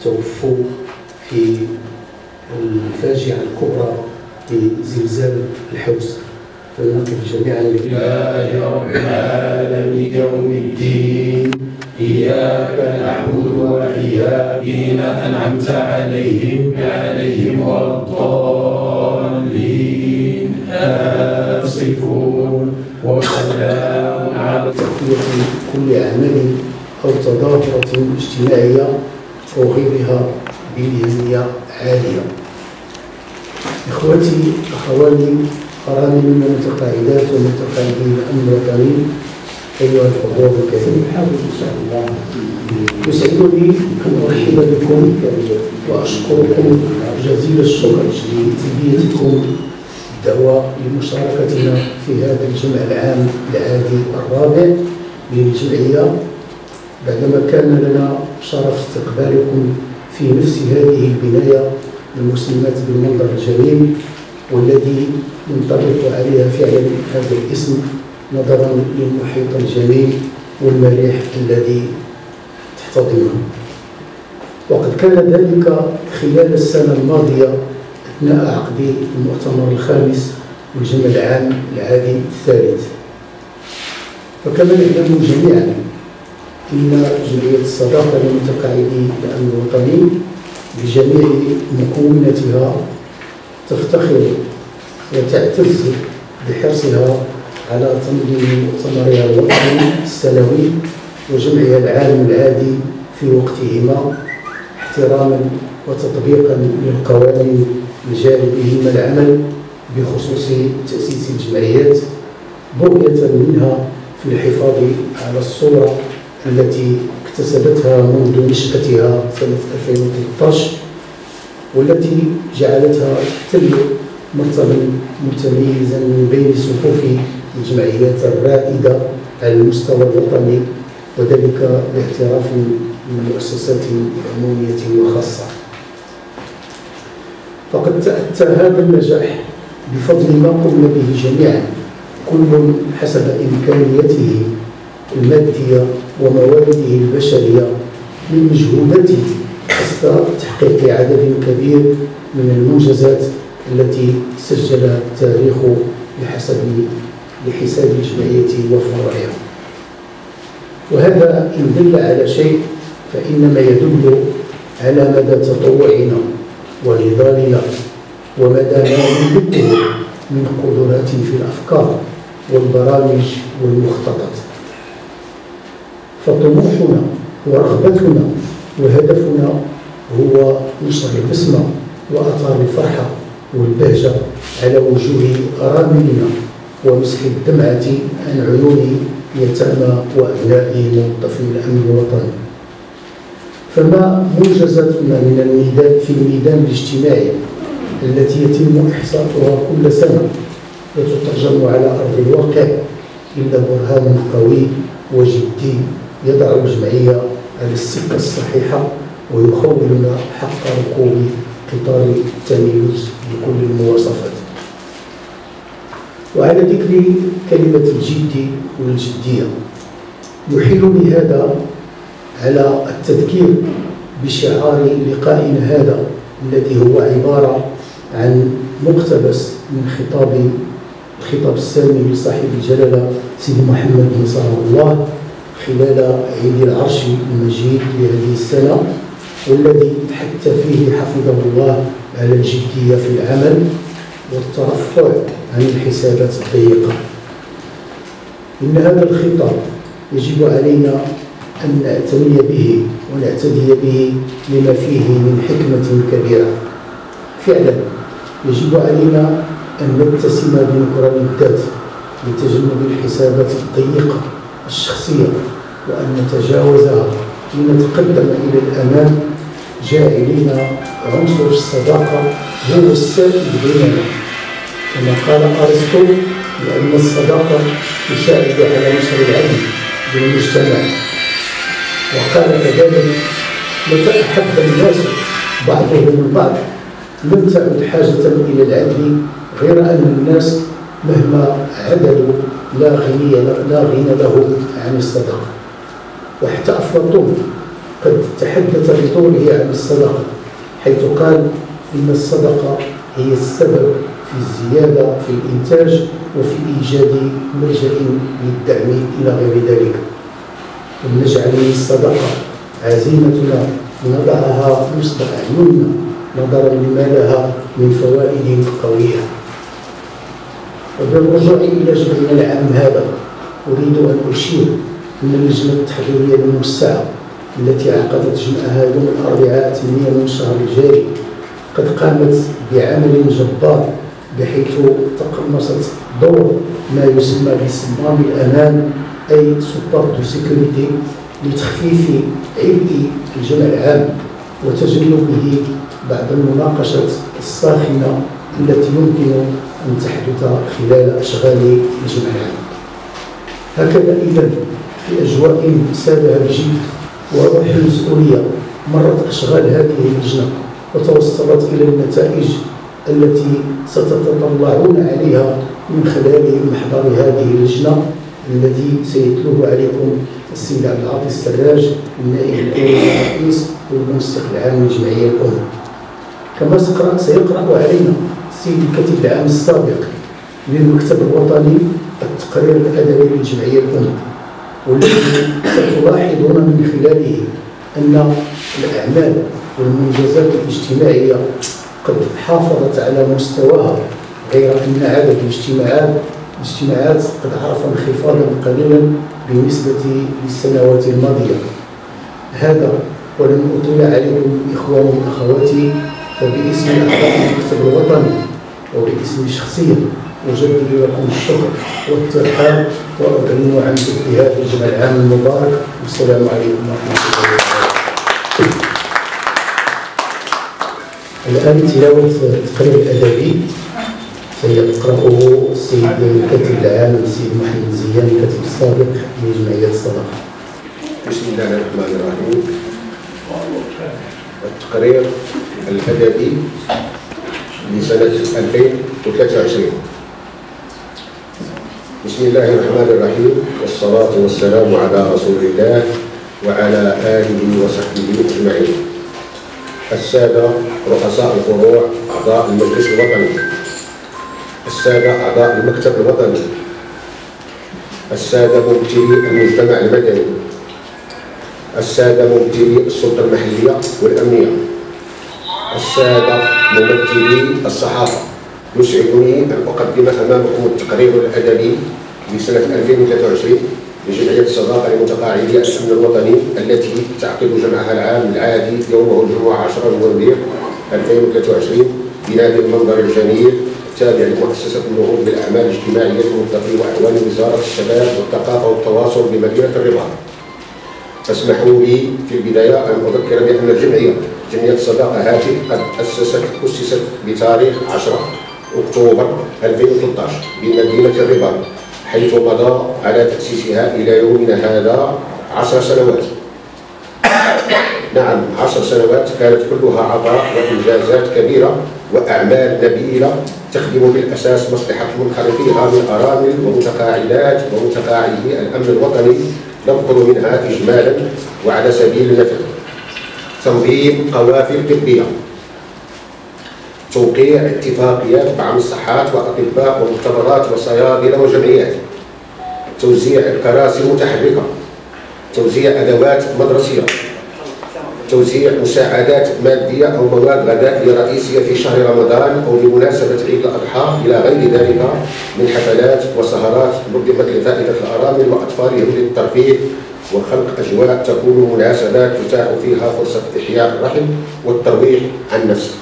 توفوا في الفاجعة الكبرى لزلزال الحوس. فنقف جميعا لله رب العالمين يوم الدين، إياك نعبد وإياك أنعمت عليهم ولا الضالين آسفون. وسلام على تقوية كل عمل أو تظاهرة اجتماعية أو غيرها بنية عالية. إخوتي أخواني أراملنا متقاعدات ومتقاعدين الأمن الوطني، أيها الحضور الكريم، يسعدني أن أرحب بكم وأشكركم جزيل الشكر لتلبيتكم الدعوة لمشاركتنا في هذا الجمع العام العادي الرابع للجمعية، بعدما كان لنا شرف استقبالكم في نفس هذه البناية المسلمات بالمنظر الجميل، والذي ينطبق عليها فعلا هذا الاسم نظرا للمحيط الجميل والمريح الذي تحتضنه. وقد كان ذلك خلال السنة الماضية أثناء عقد المؤتمر الخامس والجمع العام العادي الثالث. فكما نعلم جميعا إن جمعية الصداقة لمتقاعدي الأمن الوطني بجميع مكوناتها تفتخر وتعتز بحرصها على تنظيم مؤتمرها الوطني السنوي وجمعها العام العادي في وقتهما، احتراما وتطبيقا للقوانين الجاري بهما العمل بخصوص تأسيس الجمعيات، بغية منها في الحفاظ على الصورة التي اكتسبتها منذ نشأتها سنة 2013، والتي جعلتها تحتل مرتبا متميزا من بين صفوف الجمعيات الرائدة على المستوى الوطني، وذلك باعتراف من المؤسسات العمومية والخاصة. فقد تأتى هذا النجاح بفضل ما قمنا به جميعا، كل حسب إمكانياته المادية وموارده البشرية من مجهوداته قصد تحقيق عدد كبير من المنجزات التي سجلها التاريخ لحساب الجمعية وفروعها. وهذا إن دل على شيء فإنما يدل على مدى تطوعنا ونضالنا ومدى ما نملكه من قدرات في الأفكار والبرامج والمخططات. فطموحنا ورغبتنا وهدفنا هو نشر البسمة وأثار الفرحة والبهجة على وجوه أراملنا ومسح الدمعة عن عيون يتامى وأبناء موظفي الأمن الوطني. فما منجزاتنا في الميدان الاجتماعي التي يتم إحصاؤها كل سنة وتترجم على أرض الواقع إلا برهان قوي وجدي يضع الجمعية على السكة الصحيحة ويخولنا حق ركوب قطار التميز بكل المواصفات. وعلى ذكر كلمة الجد والجدية يحيلني هذا على التذكير بشعار لقائنا هذا الذي هو عبارة عن مقتبس من الخطاب السامي لصاحب الجلالة سيدي محمد نصره الله خلال عيد العرش المجيد لهذه السنة، والذي حث فيه حفظه الله على الجدية في العمل والترفع عن الحسابات الضيقة. إن هذا الخطاب يجب علينا أن نعتني به ونعتدي به لما فيه من حكمة كبيرة. فعلا يجب علينا أن نتسم بنكران الذات لتجنب الحسابات الضيقة الشخصية، وأن نتجاوزها لنتقدم إلى الأمام جاعلين عنصر الصداقة هو السائد بيننا، كما قال أرسطو لأن الصداقة تساعد على نشر العدل بالمجتمع. وقال كذلك متى أحب الناس بعضهم البعض لم تعد حاجة إلى العدل، غير أن الناس مهما عددوا لا غنى لهم عن الصداقة. وحتى أفلاطون قد تحدث بطوله عن الصدقة، حيث قال إن الصدقة هي السبب في الزيادة في الإنتاج وفي إيجاد ملجأ للدعم إلى غير ذلك. ولنجعل الصدقة عزيمتنا لنضعها نصب أعيننا نظرا لما لها من فوائد قوية. وبالرجوع إلى جمعنا العام هذا أريد أن أشير أن اللجنة التحضيرية الموسعة التي عقدت جمعها يوم الأربعاء 8 من الشهر الجاري قد قامت بعمل جبار، بحيث تقمصت دور ما يسمى بصمام الأمان أي سوبورت دو سيكوريتي لتخفيف عبء الجمع العام وتجنبه بعض المناقشة الساخنة التي يمكن أن تحدث خلال أشغال الجمع العام. هكذا إذن في أجواء سادها الجد وروح المسؤولية مرت أشغال هذه اللجنة وتوصلت إلى النتائج التي ستتطلعون عليها من خلال محضر هذه اللجنة الذي سيتلوه عليكم السيد عبد العاطي السراج النائب الأول للرئيس والمنسق العام للجمعية الأم. كما سيقرأ علينا السيد الكاتب العام السابق للمكتب الوطني التقرير الأدبي للجمعية الأم، والذي ستلاحظون من خلاله أن الأعمال والمنجزات الاجتماعية قد حافظت على مستواها، غير أن عدد الاجتماعات قد عرف انخفاضا قليلا بالنسبة للسنوات الماضية. هذا ولن أطيل عليكم إخواني وأخواتي، فباسم أعضاء المكتب الوطني وباسمي شخصيا أجدد لكم الشكر والترحاب وأعلن عن انتهاء الجمع العام المبارك، والسلام عليكم ورحمة الله وبركاته. الآن تلاوة التقرير الأدبي سيقرأه السيد الكاتب العام السيد محمد زيان الكاتب السابق لجمعية الصدقة. بسم الله الرحمن الرحيم. التقرير الأدبي لسنة 2023. بسم الله الرحمن الرحيم، والصلاة والسلام على رسول الله وعلى آله وصحبه أجمعين. السادة رؤساء الفروع أعضاء المجلس الوطني، السادة أعضاء المكتب الوطني، السادة ممثلي المجتمع المدني، السادة ممثلي السلطة المحلية والأمنية، السادة ممثلي الصحافة، يسعدني أن أقدم أمامكم التقرير الأدبي لسنة 2023 لجمعية الصداقة لمتقاعدي الأمن الوطني التي تعقد جمعها العام العادي يومه الجمعة 10 نوفمبر 2023 بنادي المنظر الجميل التابع لمؤسسة النهوض بالأعمال الاجتماعية المتقي وأعوان وزارة الشباب والثقافة والتواصل بمدينة الرباط. فاسمحوا لي في البداية أن أذكر بأن جمعية الصداقة هذه قد أسست بتاريخ 10 أكتوبر 2013 بمدينة الرباط، حيث مضى على تأسيسها إلى يومنا هذا 10 سنوات. نعم، 10 سنوات كانت كلها عطاء وإنجازات كبيرة وأعمال نبيلة تخدم بالأساس مصلحة منخرطيها من أرامل ومتقاعدات ومتقاعدي الأمن الوطني. نذكر منها إجمالا وعلى سبيل المثل: تنظيم قوافل طبية، توقيع اتفاقيات مع مصحات وأطباء ومختبرات وصيادلة وجمعيات، توزيع الكراسي المتحركة، توزيع أدوات مدرسية، توزيع مساعدات مادية أو مواد غذائية رئيسية في شهر رمضان أو لمناسبة عيد الأضحى إلى غير ذلك من حفلات وسهرات نظمت لفائدة الأرامل وأطفالهم للترفيه وخلق أجواء تكون مناسبات تتاح فيها فرصة إحياء الرحم والترويح عن نفسه.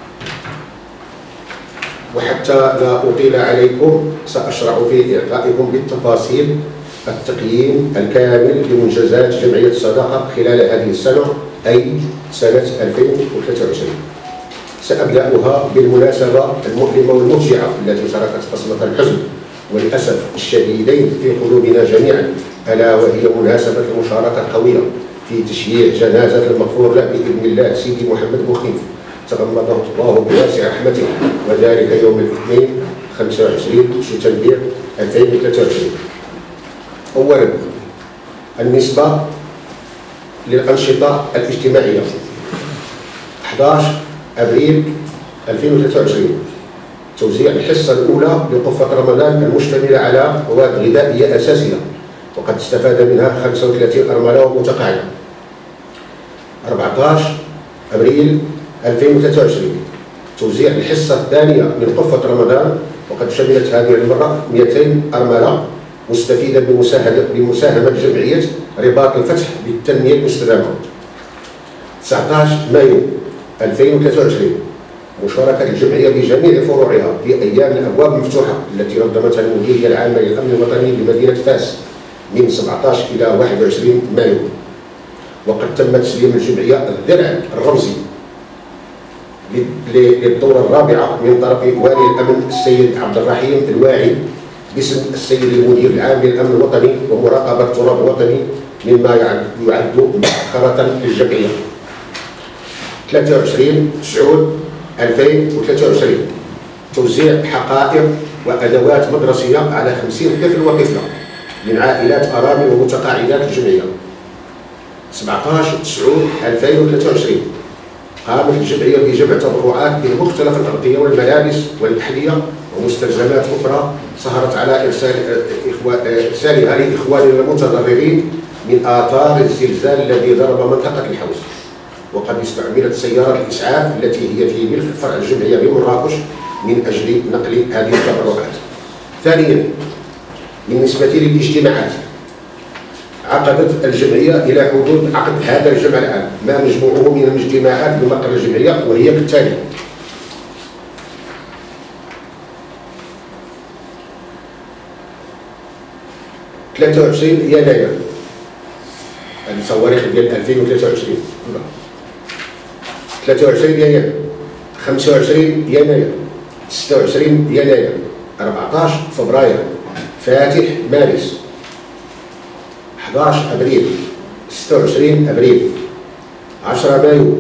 وحتى لا أطيل عليكم سأشرع في إعطائكم بالتفاصيل التقييم الكامل لمنجزات جمعية الصداقة خلال هذه السنة، أي سنة 2023. سأبدأها بالمناسبة المؤلمة والمفجعة التي تركت بصمة الحزن والأسف الشديدين في قلوبنا جميعا، ألا وهي مناسبة المشاركة القوية في تشييع جنازة المغفور له بإذن الله سيدي محمد مخيف تغمده الله بواسع رحمته، وذلك يوم الاثنين 25 سبتمبر 2023. أولا، النسبة للأنشطة الاجتماعية. 11 أبريل 2023 توزيع الحصة الأولى لقفة رمضان المشتملة على مواد غذائية أساسية وقد استفاد منها 35 أرملة ومتقاعدة. 14 أبريل 2023 توزيع الحصة الثانية من قفة رمضان وقد شملت هذه المرة 200 أرملة مستفيدة بمساهمة جمعية رباط الفتح للتنمية المستدامة. 19 مايو 2023 مشاركة الجمعية بجميع فروعها في أيام الأبواب المفتوحة التي نظمتها المديرية العامة للأمن الوطني بمدينة فاس من 17 إلى 21 مايو، وقد تم تسليم الجمعية الدرع الرمزي للدورة الرابعة من طرف والي الأمن السيد عبد الرحيم الواعي باسم السيد المدير العام للأمن الوطني ومراقبة التراب الوطني، مما يعد مؤخرة للجمعية. 23/9/2023 توزيع حقائب وأدوات مدرسية على 50 طفل وطفلة من عائلات أرامل ومتقاعدات الجمعية. 17/9/2023 قامت الجمعية بجمع تبرعات بمختلف الأغطية والملابس والأحذية ومستلزمات أخرى سهرت على إرسالها لإخواننا المتضررين من آثار الزلزال الذي ضرب منطقة الحوز، وقد استعملت سيارة الإسعاف التي هي في ملك فرع الجمعية بمراكش من أجل نقل هذه التبرعات. ثانيا، بالنسبة للاجتماعات عقدت الجمعية إلى حدود عقد هذا الجمع العام ما مجموعه من الاجتماعات بمقر الجمعية وهي كالتالي: 23 يناير هذه صواريخ ديال 2023 23 يناير 25 يناير 26 يناير 14 فبراير فاتح مارس 11 أبريل 26 أبريل 10 مايو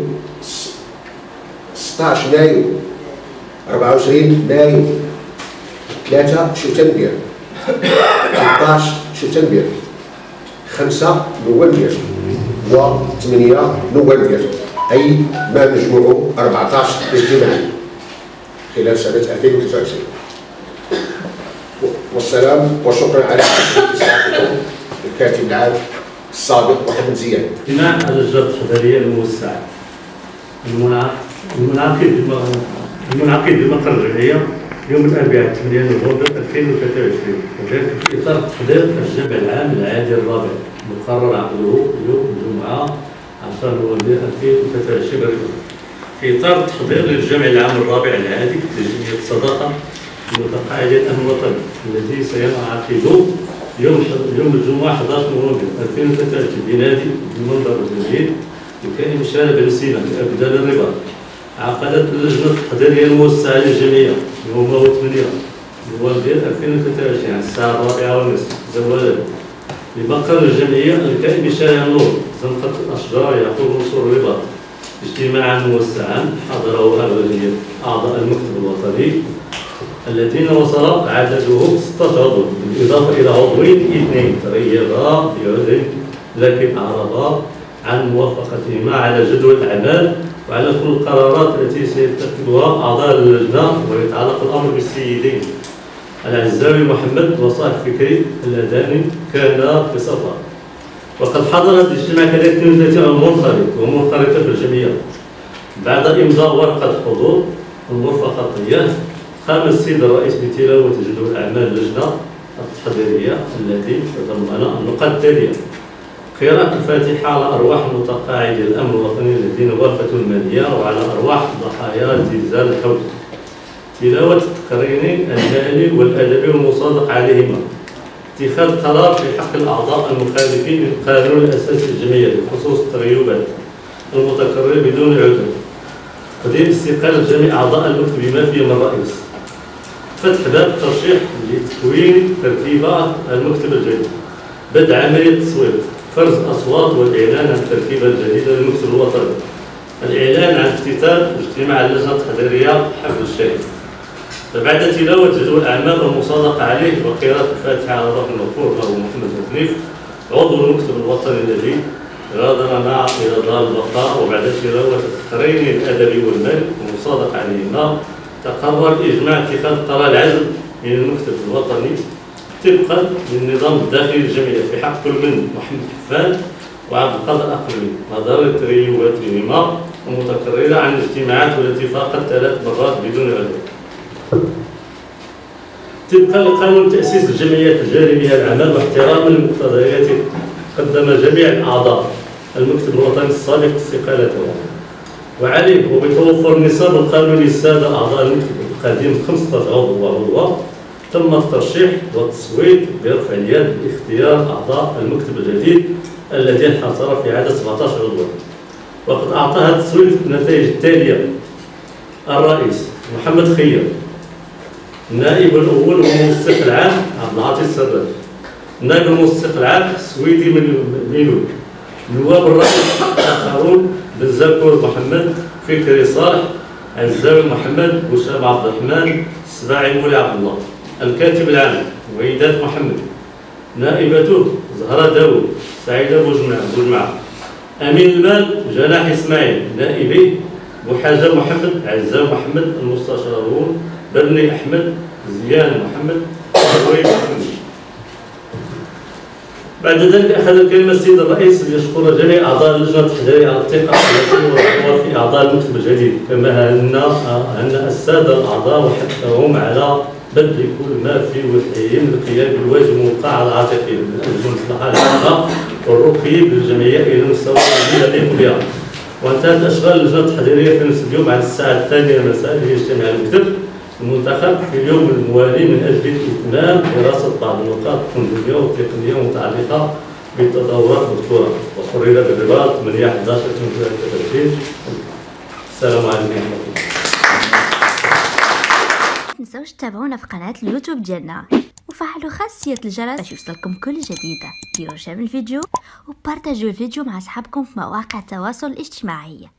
16 مايو 24 مايو 3 شتنبر 13 شتنبر 5 نوفمبر و8 نوفمبر، أي ما مجموعه 14 اجتماعي خلال سنة 2023. والسلام وشكرا على استماعكم. الكاتب العام السابق محمد زياد. اجتماع اللجنة التحضيرية الموسعة المنعقد بمقر الجمعية يوم الأربعاء 8 نوفمبر 2023، وذلك في إطار تحضير الجمع العام العادي الرابع مقرر عقده يوم الجمعة 10 نوفمبر 2023 في إطار تحضير للجمع العام الرابع العادي لجمعية الصداقة لمتقاعدي الأمن الوطني الذي سينعقد يوم الجمعة 11 نوفمبر 2023 بنادي المنبر الجديد بكان مشارة بن سينا بأبدال الرباط. عقدت اللجنة التحضيرية الموسعة للجمعية يوم 8 نوفمبر 2023 على الساعة 4:30 زوالا بمقر الجمعية الكائن بشارع النور زنقة الأشجار يعقوب منصور الرباط اجتماعا موسعا حضره أغلبية أعضاء المكتب الوطني الذين وصل عدده 16 عضو بالإضافة إلى عضوين 2 تغيبا بعذر لكن أعرضا عن موافقتهما على جدول الأعمال وعلى كل القرارات التي سيتخذها أعضاء اللجنة، ويتعلق الأمر بالسيدين العزاوي محمد وصالح فكري الأداني كان في سفر. وقد حضرت الاجتماع كذلك 32 منخرط ومنخرطة في الجمعية. بعد إمضاء ورقة حضور المرفقاتية قام السيد الرئيس بتلاوة جدول أعمال اللجنة التحضيرية التي تضمن النقاط التالية: قراءة الفاتحة على أرواح متقاعدي الأمن الوطني الذين وافته المالية وعلى أرواح ضحايا زلزال الحوز، تلاوة التقرير المالي والأدبي والمصادق عليهما، اتخاذ قرار في حق الأعضاء المخالفين للقانون الأساسي للجمعية بخصوص التغيبات المتكررة بدون عذر، تقديم استقالة جميع أعضاء المكتب بما فيهم الرئيس، فتح باب ترشيح لتكوين ترتيبات المكتب الجديد، بدء عملية التصويت، فرز أصوات والإعلان عن التركيبة الجديدة للمكتب الوطني، الإعلان عن افتتاح اجتماع اللجنة التحضيرية حفل الشيء. فبعد تلاوة جدول الأعمال والمصادقة عليه وقراءة الفاتحة على روح المغفور له محمد الخليف عضو المكتب الوطني الذي غادرنا إلى دار البقاء، وبعد تلاوة التقرير الأدبي والمالي والمصادقة عليهما تقرر إجماع اتخاذ قرار العزل من المكتب الوطني طبقا للنظام الداخلي للجمعية في حق كل من محمد حفان وعبد القادر أقربي نظرا لتريواتهما المتكررة عن الاجتماعات والتي فاقت 3 مرات بدون عذر. طبقا لقانون تأسيس الجمعيات الجاري بها العمل واحتراما لمقتضياته، قدم جميع الأعضاء المكتب الوطني السابق استقالتهم، وعليه وبتوفر النصاب القانوني للسادة أعضاء المكتب القديم 15 عضو وعضوة، تم الترشيح والتصويت برفع اليد باختيار أعضاء المكتب الجديد الذي انحصر في عدد 17 عضوا. وقد أعطاها التصويت النتائج التالية: الرئيس محمد خير، النائب الأول والمنسق العام عبد العاطي السراج، النائب المنسق العام سويدي ميلود، نواب الرئيس الآخرون بنزاكور محمد، فكري صالح، عزاوي محمد، وسام عبد الرحمن، السباعي مولي عبد الله. الكاتب العام وحيدات محمد، نائبته زهرة داوود، سعيدة بوجمعة. أمين المال جناح إسماعيل، نائبي بوحاجة محمد، عزام محمد. المستشارون برني أحمد، زيان محمد، وروي محمد. بعد ذلك أخذ الكلمة السيد الرئيس ليشكر جميع أعضاء اللجنة التحضيرية على الثقة التي وضعوها في أعضاء المكتب الجديد، كما أن السادة الأعضاء وحثهم على بذل كل ما في وسعهم للقيام بالواجب الموقع على عاتقهم من أجل المصلحة العامة والرقي بالجمعية إلى المستوى الذي يليق بها. وانتهت أشغال اللجنة التحضيرية في نفس اليوم على الساعة 2 مساء ليجتمع المكتب المنتخب في اليوم الموالي من أجل إتمام دراسة بعض النقاط القانونية والتقنية المتعلقة بالتطورات المذكورة، وقرر بالرباط 8/11/2023. السلام عليكم ورحمة الله. متنساوش تتابعونا في قناة اليوتيوب ديالنا وفعلوا خاصية الجرس باش يوصلكم كل جديدة. ديروا شير الفيديو وبارتاجيو الفيديو مع أصحابكم في مواقع التواصل الاجتماعي.